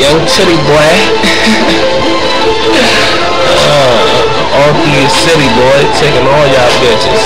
young chitty boy. All through your city, boy, taking all y'all bitches.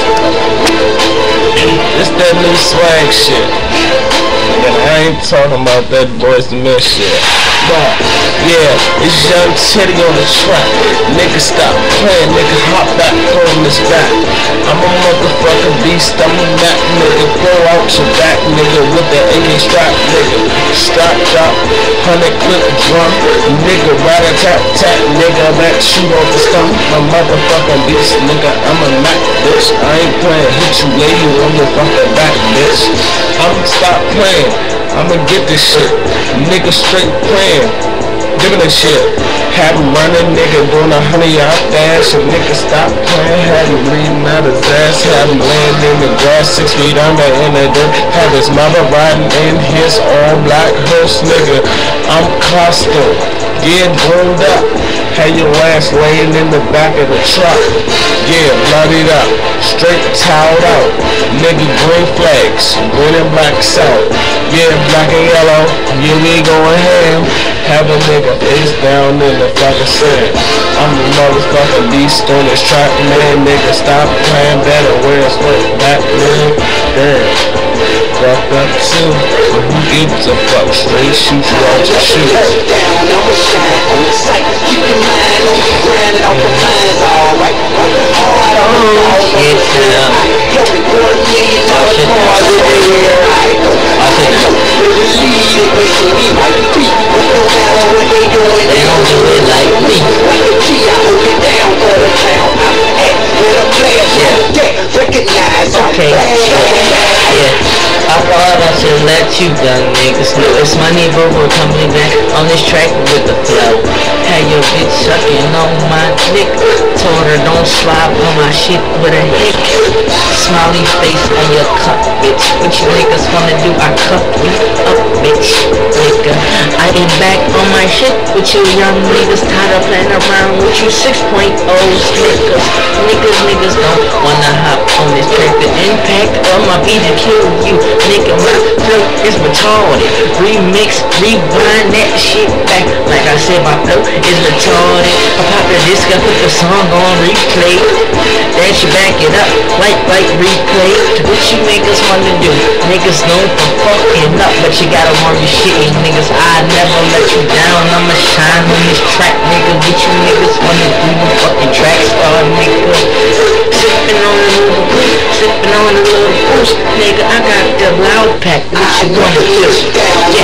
It's that new swag shit. And I ain't talking about that Boys II Men shit. But, yeah, it's young Teddy on the track. Nigga stop playing, nigga hop back on this back. I'm a motherfucking beast, I'm a Mac nigga. Throw out your back nigga with the AK strap nigga. Strap drop, 100 clip drum. Nigga rat-a-tat-tat nigga that shoot off the stump. My motherfucking beast nigga, I'm a Mac bitch. I ain't playing, hit you lady on your fucking back bitch. I'ma stop playing, I'ma get this shit. Nigga straight playing, giving a shit. Have him running, nigga doing 100-yard dash. A nigga stop playing, have him bleeding out his ass. Have him laying in the grass 6 feet under in the dirt. Have his mother riding in his all-black hearse, nigga. I'm Costa, get rolled up. Have your ass laying in the back of the truck. Yeah, bloodied up, straight towed out. Nigga green flags, green and black south. Yeah, black and yellow, yeah we going ham. Have a nigga face down in the fucking sand. I'm the motherfucking beast on this track, man. Nigga stop playing, better wear a sweat back, man. Damn. Fucked up too, but who gives a fuck? Straight shoot you out your shoes. Down, I'ma shine on the sight. Keep your mind on the grind and off the lines, alright. Okay. I thought I should let you young niggas know it's money, but we're coming back on this track with the flow. Had your bitch sucking on my dick. Told her don't slide on my shit with a hick. Smiley face on your cup, bitch. What you niggas wanna do? I cuff you up, bitch. Nigga, I ain't back on my shit with you young niggas. Tired of playing around with you 6.0s, niggas. Niggas don't wanna hop on this track. The impact of my beat to kill you. Nigga, my flow is retarded. Remix, rewind that shit back. Like I said, my flow is retarded. I pop the disc, I put the song on replay. Then you back it up, like replay. What you niggas wanna do? Niggas known for fucking up, but you gotta warm your shit, and niggas, I never let you down. I'ma shine on this track, nigga. What you niggas wanna do? The fucking track star, nigga. Sippin' on a little boost, sippin' on a little boost, nigga. I got the loud pack. What you wanna do? Yeah.